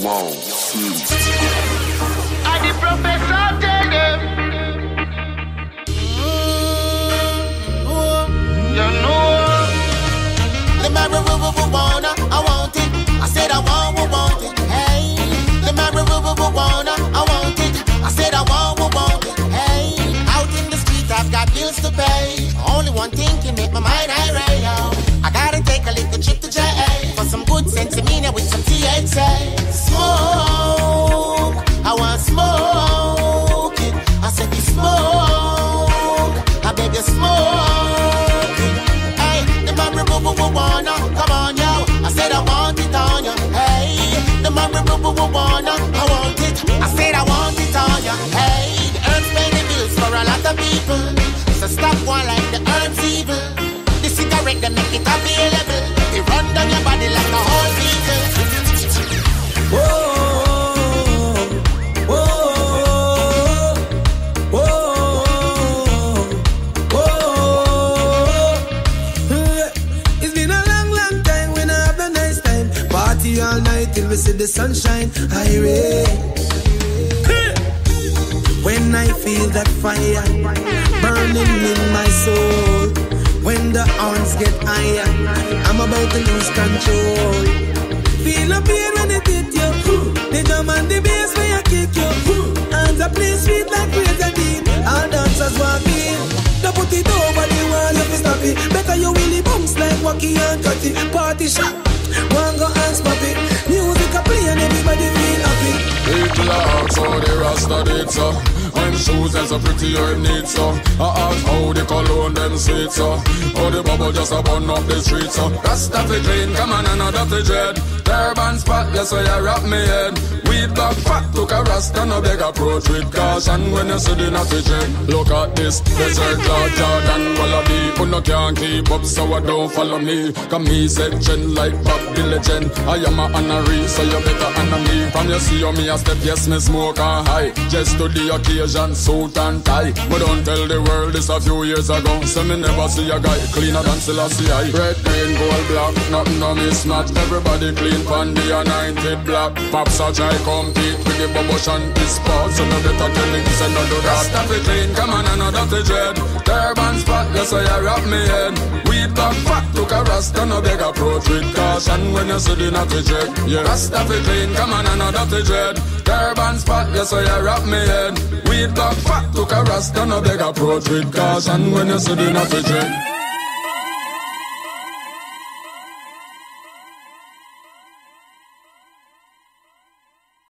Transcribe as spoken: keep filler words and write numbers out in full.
Whoa, see. I the professor tell them. Mm-hmm. You know. The marijuana, I want it. I said I want, want it. Hey. The marijuana, I want it. I said I want, want it. Hey. Out in the street, I've got bills to pay. Only one thing can make my mind irate. I gotta take a little trip to J A for some good sensimina with some T H C. Smoke, I want smoke it. I said you smoke, I beg you smoke it. Hey, the marijuana, come on yo. I said I want it on you. Hey, the marijuana, I want it. I said I want it on you. Hey, the herbs pay the bills for a lot of people. So stop one like the herbs evil. The cigarette they make it available. They run down your body like a whole vehicle. Whoa. All night till we see the sunshine. Irate. When I feel that fire burning in my soul, when the horns get higher, I'm about to lose control. Feel the pain when it hit you. The drum and the bass when you kick you. Hands up play sweet like razor deep. All dancers walk in. Don't put it over the wall if you stop it. Better you really bounce like Wacky and Cutty. Party shot. One go and stop it. Music a play and everybody feel happy. People are out so the Rasta did so. When shoes are so pretty or neat so. I ask how the cologne them sweet so. How the bubble just a burn up the street so. Rasta fi clean, come on another fi dread. Turban spot, yes so you wrap me head. Weed back fat, took a Rasta no beg approach with caution when you see the natty dread. Look at this, desert Lord Jordan wallaby. Who no can't keep up so I don't follow me. Come me section like Bob the legend. I am a honorary so you better honor me. From you see how me a step, yes me smoke and high. Just to the occasion, suit and tie. But don't tell the world this a few years ago. So me never see a guy cleaner than Selassie I. Red, green, gold, black, nothing no mismatch. Everybody clean pan the anointed black. Pops a try compete with the bubble shanty spot. So no better tell him say no do that. Rasta fi clean, come on another fi dread. Turban spot, yes so you wrap me head. Weed back fat, took a Rasta no beg approach with caution when you see the natty dread. Yeah, Rasta fi clean, come on another fi dread. Turban spot, yes so you wrap me head. Weed back fat, took a Rasta no beg approach with caution when you see the natty dread.